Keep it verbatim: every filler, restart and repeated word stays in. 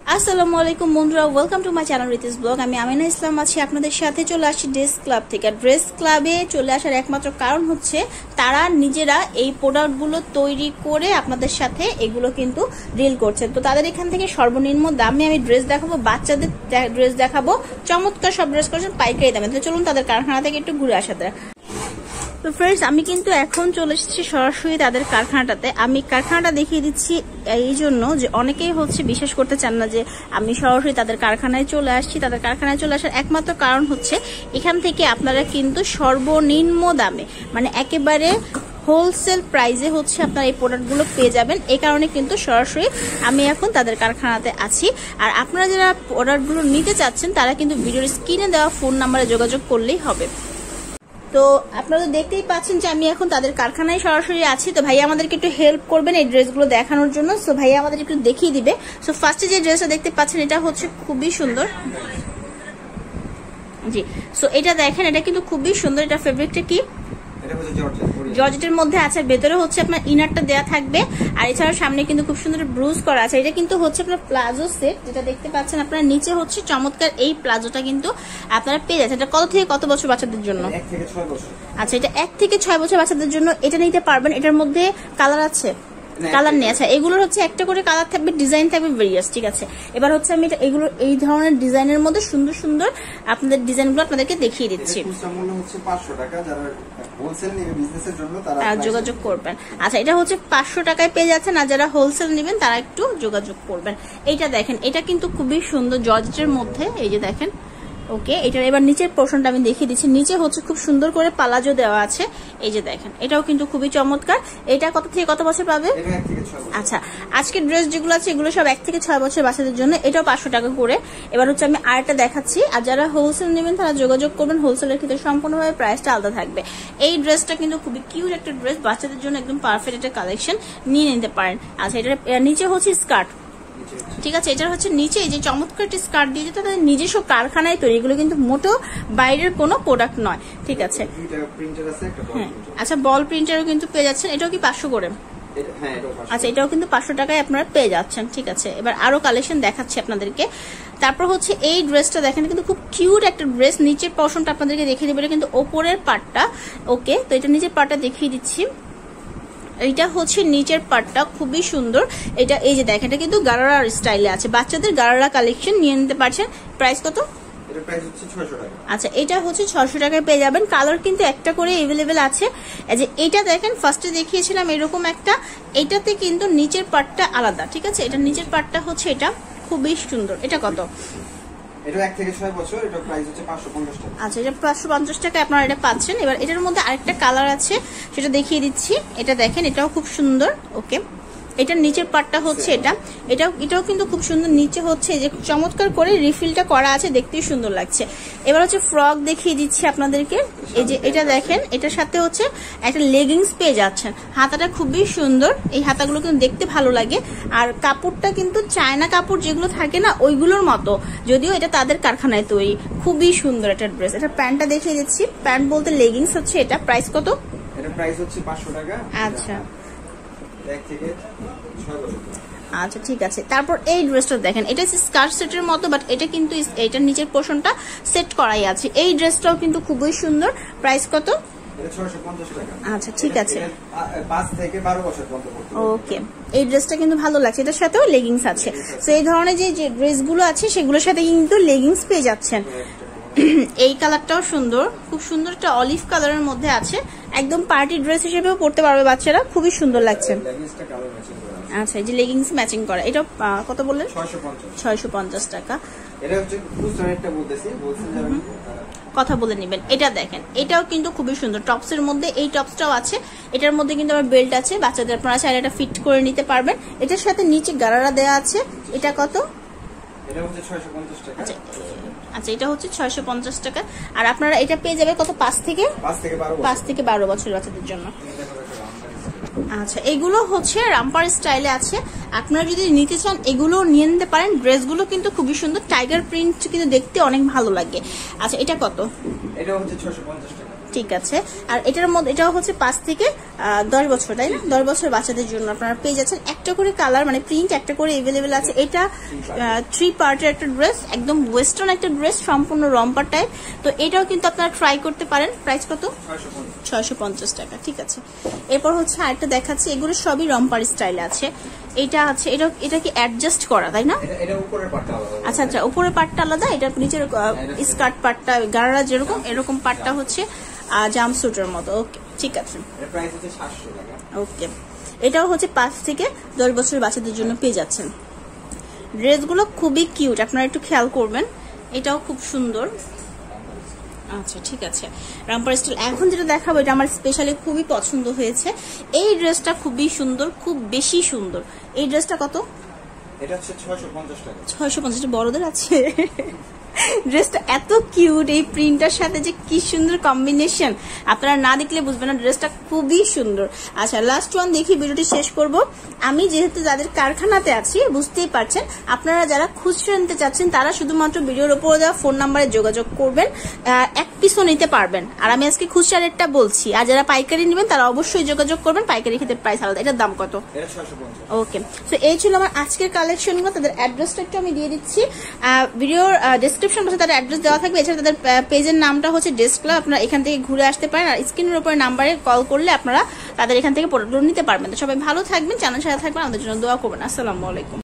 আসসালামু আলাইকুম বন্ধুরা, welcome to my channel Riti's blog. আমি আমিনা ইসলাম আছি আপনাদের সাথে। চলে আসছি ড্রেস ক্লাব থেকে। আর ড্রেস ক্লাবে চলে আসার একমাত্র কারণ হচ্ছে তারা নিজেরা এই প্রোডাক্টগুলো তৈরি করে আপনাদের সাথে এগুলো কিন্তু ডিল করছে। তো তাদের এখান থেকে সর্বনিম্ন দামে আমি ড্রেস দেখাবো, বাচ্চাদের ড্রেস দেখাবো, চমৎকার সব ড্রেস করছেন পাইকারি দামে। তো চলুন তাদের কারখানা থেকে একটু ঘুরে আসা যায়। তো ফ্রেন্ডস, আমি কিন্তু এখন চলে এসেছি সরাসরি তাদের কারখানাটাতে। আমি কারখানাটা দেখিয়ে দিচ্ছি এই জন্য যে অনেকেই হচ্ছে বিশ্বাস করতে চান না যে আমি সরাসরি তাদের কারখানায় চলে আসছি। তাদের কারখানায় চলে আসার একমাত্র কারণ হচ্ছে এখান থেকে আপনারা কিন্তু সর্বনিম্ন দামে, মানে একেবারে হোলসেল প্রাইসে হচ্ছে আপনারা এই প্রোডাক্টগুলো পেয়ে যাবেন। এই কারণে কিন্তু সরাসরি আমি এখন তাদের কারখানাতে আছি। আর আপনারা যারা প্রোডাক্টগুলো নিতে চাচ্ছেন তারা কিন্তু ভিডিওর স্ক্রিনে দেওয়া ফোন নাম্বারে যোগাযোগ করলেই হবে। তো আপনারা তো দেখতেই পাচ্ছেন যে আমি এখন তাদের কারখানায় সরাসরি আছি। তো ভাইয়া আমাদেরকে একটু হেল্প করবেন এই ড্রেসগুলো দেখানোর জন্য। সো ভাইয়া আমাদের একটু দেখিয়ে দিবে। সো ফার্স্টে যে ড্রেসটা দেখতে পাচ্ছেন এটা হচ্ছে খুবই সুন্দর। জি, সো এটা দেখেন, এটা কিন্তু খুবই সুন্দর। এটা ফেব্রিকটা কি জর্জেটের মধ্যে আছে, ভেতরে হচ্ছে আপনার ইনারটা দেয়া থাকবে। আর এছাড়াও সামনে কিন্তু খুব সুন্দর ব্রুজ করা আছে। এটা কিন্তু হচ্ছে আপনার প্লাজো সেট, যেটা দেখতে পাচ্ছেন আপনার নিচে হচ্ছে চমৎকার এই প্লাজোটা কিন্তু আপনারা পেয়ে যাচ্ছেন। এটা কত থেকে কত বছর বাচ্চাদের জন্য? আচ্ছা, এটা এক থেকে ছয় বছর বাচ্চাদের জন্য এটা নিতে পারবেন। এটার মধ্যে কালার আছে, কালার নেই। আচ্ছা, এগুলোর হচ্ছে একটা করে কালার থাকবে, ডিজাইন থাকবে ভেরিয়াস। ঠিক আছে, এবার হচ্ছে আমি এগুলো এই ধরনের ডিজাইনের মধ্যে সুন্দর সুন্দর আপনাদের ডিজাইনগুলো আপনাদেরকে দেখিয়ে দিচ্ছি। যোগাযোগ করবেন। আচ্ছা, এটা হচ্ছে পাঁচশো টাকায় পেয়ে যাচ্ছেন। আর যারা হোলসেল নেবেন তারা একটু যোগাযোগ করবেন। এইটা দেখেন, এটা কিন্তু খুবই সুন্দর জর্জেটের মধ্যে। এই যে দেখেন, ওকে, এটার এবার নিচের পোর্শনটা আমি দেখিয়ে দিচ্ছি। নিচে হচ্ছে খুব সুন্দর করে পালাজো দেওয়া আছে। এই যে দেখেন, এটাও কিন্তু খুবই চমৎকার। এটা কত থেকে কত বছর পাবে? আচ্ছা, আজকের ড্রেস যেগুলো আছে এগুলো সব এক থেকে ছয় বছর বাচ্চাদের জন্য। এটাও পাঁচশো টাকা করে। এবার হচ্ছে আমি আরেকটা দেখাচ্ছি। আর যারা হোলসেল নেবেন তারা যোগাযোগ করবেন। হোলসেলের ক্ষেত্রে সম্পূর্ণভাবে প্রাইসটা আলাদা থাকবে। এই ড্রেসটা কিন্তু খুবই কিউট একটা ড্রেস, বাচ্চাদের জন্য একদম পারফেক্ট একটা কালেকশন, নিয়ে নিতে পারেন। আচ্ছা, এটার নিচে হচ্ছে স্কার্ট। ঠিক আছে, এটা হচ্ছে নিচে এই যে চমৎকার একটি স্কার্ট দিয়ে যেটা তাদের নিজস্ব কারখানায় তৈরি। এগুলো কিন্তু মোটো বাইরের কোনো প্রোডাক্ট নয়। ঠিক আছে, হ্যাঁ। আচ্ছা, বল প্রিন্টারও কিন্তু পেয়ে যাচ্ছেন। এটাও কি পাঁচশো করে? আচ্ছা, এটাও কিন্তু পাঁচশো টাকায় আপনারা পেয়ে যাচ্ছেন। ঠিক আছে, এবার আরো কালেকশন দেখাচ্ছি আপনাদেরকে। তারপর হচ্ছে এই ড্রেসটা দেখেন, কিন্তু খুব কিউট একটা ড্রেস। নিচের পোর্শনটা আপনাদেরকে দেখিয়ে দেবো, কিন্তু ওপরের পার্টটা। ওকে, তো এটা নিচের পার্টটা দেখিয়ে দিচ্ছি। এইটা হচ্ছে নিচের পার্টটা, খুবই সুন্দর। এটা এই যে দেখেন, এটা কিন্তু গারারা স্টাইলে আছে। বাচ্চাদের গারারা কালেকশন নিয়ে নিতে পারছেন। প্রাইস কত? আচ্ছা, এটা হচ্ছে ছয়শো টাকায় পেয়ে যাবেন। কালার কিন্তু একটা করে এভেলেবেল আছে। এই যে এটা দেখেন, ফার্স্টে দেখিয়েছিলাম এরকম একটা, এটাতে কিন্তু নিচের পার্টটা আলাদা। ঠিক আছে, এটা নিচের পার্টটা হচ্ছে এটা খুবই সুন্দর। এটা কত? এটা এক থেকে ছয় বছর, এটা প্রাইস হচ্ছে পাঁচশো পঞ্চাশ টাকা। আচ্ছা, এটা পাঁচশো পঞ্চাশ টাকা আপনারা এটা পাচ্ছেন। এবার এটার মধ্যে আরেকটা কালার আছে, সেটা দেখিয়ে দিচ্ছি। এটা দেখেন, এটাও খুব সুন্দর। ওকে, এটার নিচের পার্টটা হচ্ছে এটা, এটাও এটাও কিন্তু খুব সুন্দর। নিচে হচ্ছে যে চমৎকার করে রিফিলটা করা আছে, দেখতেই সুন্দর লাগছে। এবার হচ্ছে ফ্রক দেখিয়ে দিচ্ছি আপনাদেরকে। এই যে এটা দেখেন, এটার সাথে হচ্ছে একটা লেগিংস পেয়ে যাচ্ছেন। হাতাটা খুবই সুন্দর, এই হাতাগুলো কিন্তু দেখতে ভালো লাগে। আর কাপড়টা কিন্তু চায়না কাপড় যেগুলো থাকে না ওইগুলোর মতো, যদিও এটা তাদের কারখানায় তৈরি। খুবই সুন্দর একটা ড্রেস। এটা প্যান্টটা দেখিয়ে দিচ্ছি। প্যান্ট বলতে লেগিংস হচ্ছে এটা। প্রাইস কত? এটা প্রাইস হচ্ছে পাঁচশো টাকা। আচ্ছা, আচ্ছা, ঠিক আছে। তারপর এই ড্রেসটা দেখেন, এটা স্কার্ট সেটের মতো, বাট এটা কিন্তু এটার নিচের পোর্শনটা সেট করাই আছে। এই ড্রেসটাও কিন্তু খুবই সুন্দর। প্রাইস কত? আচ্ছা, ঠিক আছে। ওকে, এই ড্রেসটা কিন্তু ভালো লাগছে। এটার সাথেও লেগিংস আছে। তো এই ধরনের যে ড্রেসগুলো আছে সেগুলোর সাথে কিন্তু লেগিংস পেয়ে যাচ্ছেন। এই কালারটাও সুন্দর, খুব সুন্দর একটা অলিভ কালারের মধ্যে আছে। একদম পার্টি ড্রেস হিসেবেও পড়তে পারবে বাচ্চারা, খুবই সুন্দর লাগছে। আচ্ছা, এই যে লেগিংস ম্যাচিং করা। এটা কত বললেন? ছয়শো পঞ্চাশ টাকা। কথা বলে নেবেন। এটা দেখেন, এটাও কিন্তু খুবই সুন্দর। টপসের মধ্যে এই টপসটাও আছে। এটার মধ্যে কিন্তু আবার বেল্ট আছে। বাচ্চাদের আপনারা চাইলে এটা ফিট করে নিতে পারবেন। এটার সাথে নিচে গারারা দেওয়া আছে। এটা কত? আচ্ছা, এটা হচ্ছে ছয়শো পঞ্চাশ টাকা। আর আপনারা এটা পেয়ে যাবে কত? পাঁচ থেকে পাঁচ থেকে বারো বছর বাচ্চাদের জন্য। আচ্ছা, এগুলো হচ্ছে রামপার স্টাইলে আছে। আপনারা যদি নিতে চান এগুলো নিয়ে নিতে পারেন। ড্রেসগুলো কিন্তু খুবই সুন্দর, টাইগার প্রিন্ট কিন্তু দেখতে অনেক ভালো লাগে। আচ্ছা, এটা কত? এটা হচ্ছে ছয়শো পঞ্চাশ টাকা। ঠিক আছে। আর এটার মধ্যে এটাও হচ্ছে পাঁচ থেকে দশ বছর, তাই না? দশ বছর বাচ্চাদের জন্য আপনারা পেয়ে যাচ্ছেন। একটা করে কালার মানে প্রিন্ট একটা করে এভেলেবেল আছে। এটা থ্রি পার্টের একটা ড্রেস, একদম ওয়েস্টার্ন একটা ড্রেস, সম্পূর্ণ রম্পার টাইপ। তো এটাও কিন্তু আপনারা ট্রাই করতে পারেন। প্রাইস কত? ছয়শো পঞ্চাশ টাকা। ঠিক আছে। এরপর হচ্ছে আরেকটা দেখাচ্ছি, এগুলো সবই রম্পার স্টাইলে আছে। এটা আছে, এটা এটা কি অ্যাডজাস্ট করা, তাই না? আচ্ছা আচ্ছা, উপরের পার্টটা আলাদা, এটা নিচের স্কার্ট পার্টটা গাড়া যেরকম এরকম পার্টটা হচ্ছে জাম্প স্যুটের মতো। ওকে, ঠিক আছে। ওকে, এটাও হচ্ছে পাঁচ থেকে দশ বছরের বাচ্চাদের জন্য পেয়ে যাচ্ছেন। ড্রেসগুলো খুবই কিউট, আপনারা একটু খেয়াল করবেন। এটাও খুব সুন্দর। আচ্ছা, ঠিক আছে। রামপার স্টাইল এখন যেটা দেখাবো এটা আমার স্পেশালি খুবই পছন্দ হয়েছে। এই ড্রেসটা খুবই সুন্দর, খুব বেশি সুন্দর। এই ড্রেসটা কত? এটা হচ্ছে ছয়শো পঞ্চাশ টাকা। ছয়শো পঞ্চাশ টাকা বড়দের আছে। ড্রেসটা এত কিউট, এই প্রিন্টার সাথে যে কি সুন্দর কম্বিনেশন, আপনারা না দেখলে বুঝবেন না। ড্রেসটা খুবই সুন্দর। আচ্ছা, লাস্ট ওয়ান দেখি, ভিডিওটি শেষ করব। আমি যেহেতু যাদের কারখানাতে আছি বুঝতেই পারছেন, আপনারা যারা খুচরো নিতে চাচ্ছেন তারা শুধুমাত্র ভিডিওর উপরে দেওয়া ফোন নাম্বারে যোগাযোগ করবেন, এক পিসও নিতে পারবেন। আর আমি আজকে খুচরা রেটটা বলছি, আর যারা পাইকারি নেবেন তারা অবশ্যই যোগাযোগ করবেন। পাইকারি ক্ষেত্রে প্রাইস আলাদা। এটার দাম কত? ওকে, তো এই ছিল আমার আজকের কালেকশনগুলো। তাদের অ্যাড্রেসটা একটু আমি দিয়ে দিচ্ছি, ভিডিওর ডেসক্রিপশন বক্সে তাদের অ্যাড্রেস দেওয়া থাকবে। এছাড়া তাদের পেজের নামটা হচ্ছে ড্রেস ক্লাব, আপনারা এখান থেকে ঘুরে আসতে পারেন। আর স্ক্রিনের উপরে নাম্বারে কল করলে আপনারা তাদের এখান থেকে প্রোডাক্ট নিতে পারবেন। তো সবাই ভালো থাকবেন, চ্যানেল সাথে থাকবেন, আমাদের জন্য দোয়া করবেন। আসসালামু আলাইকুম।